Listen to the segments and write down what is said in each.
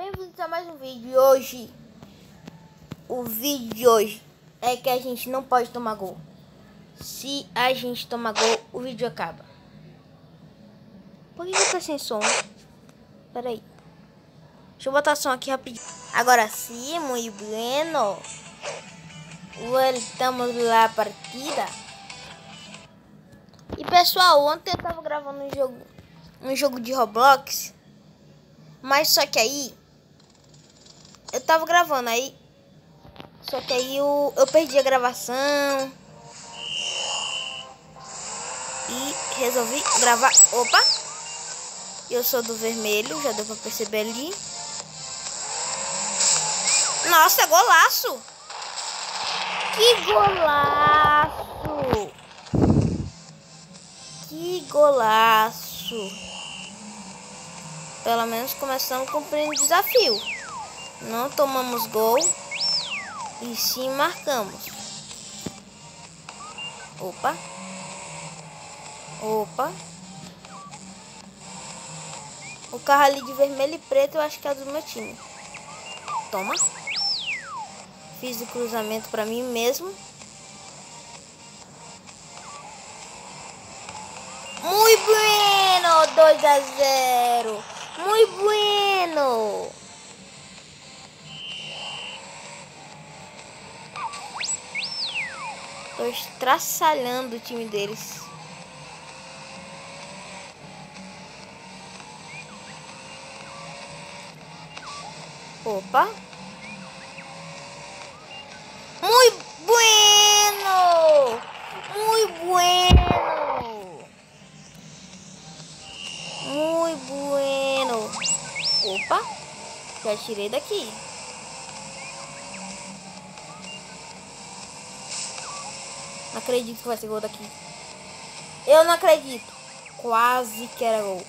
Bem-vindos a mais um vídeo. E hoje, o vídeo de hoje é que a gente não pode tomar gol. Se a gente tomar gol, o vídeo acaba. Por que eu tô sem som? Pera aí. Deixa eu botar som aqui rapidinho. Agora sim, muito bueno. Voltamos lá a partida. E pessoal, ontem eu tava gravando um jogo de Roblox. Mas só que aí eu tava gravando aí. Só que aí eu perdi a gravação. E resolvi gravar. Opa! Eu sou do vermelho, já deu pra perceber ali. Nossa, golaço! Que golaço! Que golaço! Pelo menos começamos cumprindo o desafio. Não tomamos gol e sim marcamos. Opa. Opa. O carro ali de vermelho e preto eu acho que é do meu time. Toma. Fiz o cruzamento para mim mesmo. Muito bueno. 2-0. Muito bueno. Tô estraçalhando o time deles. Opa. Muito bueno. Muito bueno. Muito bueno. Opa. Já tirei daqui. Não acredito que vai ser gol daqui. Eu não acredito. Quase que era gol.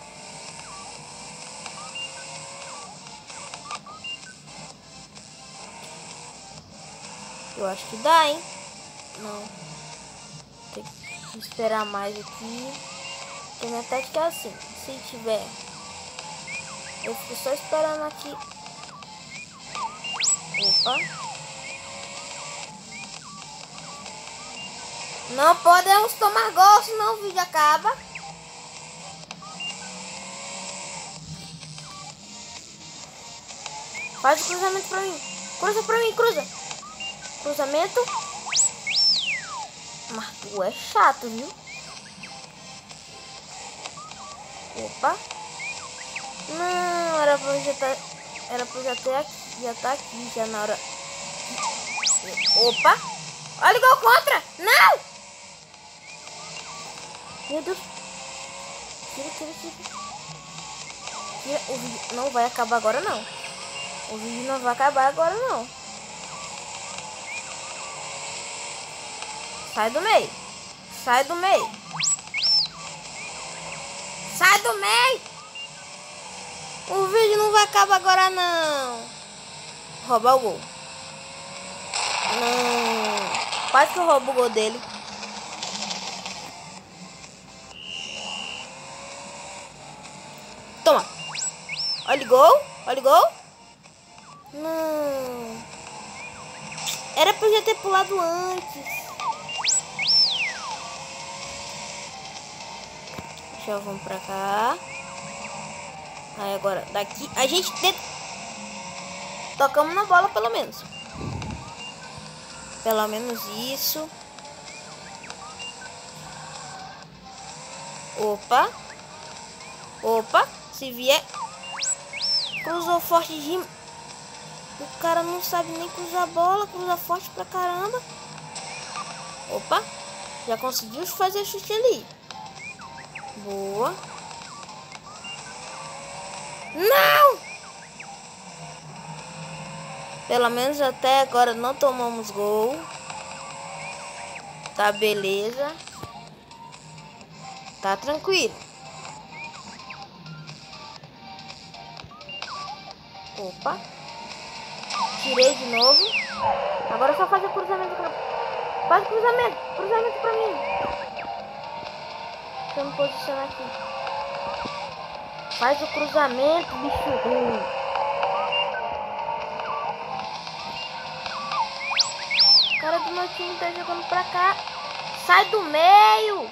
Eu acho que dá, hein? Não. Tem que esperar mais aqui. Porque minha tática é assim. Se tiver, eu fico só esperando aqui. Opa. Não podemos tomar gol, senão o vídeo acaba. Faz o cruzamento pra mim. Cruza pra mim, cruza. Cruzamento. Mas tu é chato, viu? Opa. Não, era pra eu já tá, já tá aqui, já na hora. Opa. Olha o gol contra. Não. Meu Deus. Tira. O vídeo não vai acabar agora, não. O vídeo não vai acabar agora, não. Sai do meio. Sai do meio. Sai do meio. O vídeo não vai acabar agora, não. Roubar o gol. Não. Quase que eu roubo o gol dele. Toma. Olha o gol. Olha o gol. Não. Era pra eu já ter pulado antes. Já vamos pra cá. Aí agora daqui a gente tocamos na bola pelo menos. Pelo menos isso. Opa. Opa. Se vier. Cruzou forte de... O cara não sabe nem cruzar a bola. Cruza forte pra caramba. Opa. Já conseguiu fazer o chute ali. Boa. Não! Pelo menos até agora não tomamos gol. Tá beleza. Tá tranquilo. Opa. Tirei de novo. Agora é só fazer cruzamento. Faz cruzamento. Cruzamento pra mim. Deixa eu me posicionar aqui. Faz o cruzamento, bicho ruim. cara do meu time tá jogando pra cá. Sai do meio.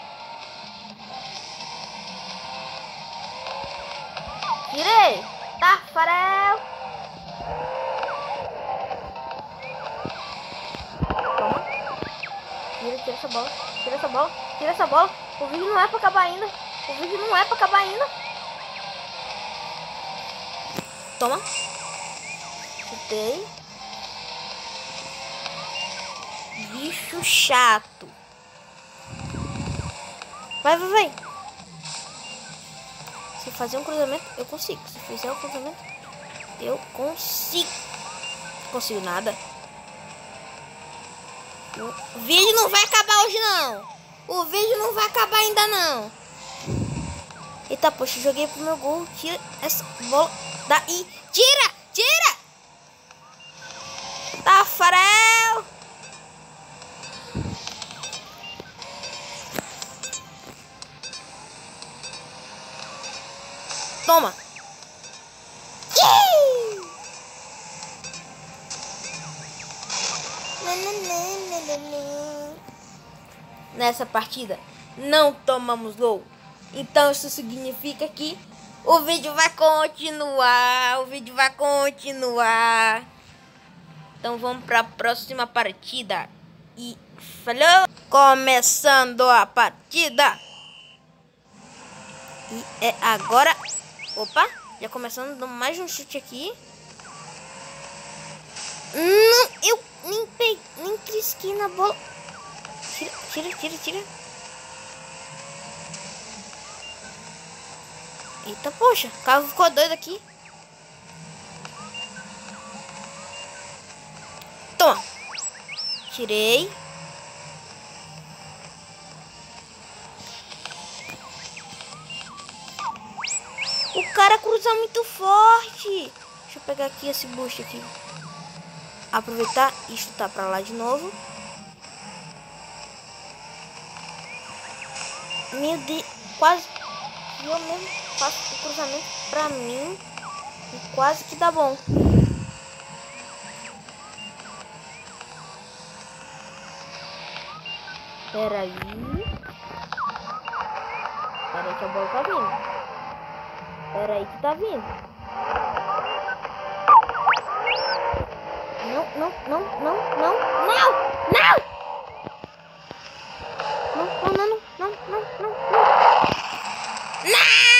Tirei. Tafarel. Toma. Tira essa bola. Tira essa bola. Tira essa bola. O vídeo não é pra acabar ainda. O vídeo não é pra acabar ainda. Toma. Chutei. Bicho chato. Vai, vai, vai. Se fazer um cruzamento, eu consigo. Se fizer um cruzamento, eu consigo. Não consigo nada. O vídeo não vai acabar hoje, não. O vídeo não vai acabar ainda, não. Eita, poxa, joguei pro meu gol. Tira essa bola daí. Tira! Tira! Tafarel! Toma! Nessa partida não tomamos gol. Então isso significa que o vídeo vai continuar. O vídeo vai continuar. Então vamos para a próxima partida. E falou! Começando a partida. E é agora. Opa, já começando mais um chute aqui. Não, eu nem trisquei na bola. Tira, tira, tira, tira. Eita, poxa, o carro ficou doido aqui. Toma. Tirei. O cara cruza muito forte. Deixa eu pegar aqui esse boost aqui. Aproveitar e chutar pra lá de novo. Meu Deus, quase. Eu mesmo faço o cruzamento pra mim. E quase que dá bom. Peraí. Peraí que a bola tá vindo. Peraí que tá vindo. Não, não, não, não, não, não, não! Não, não, não, não, não, não, não, não! Não!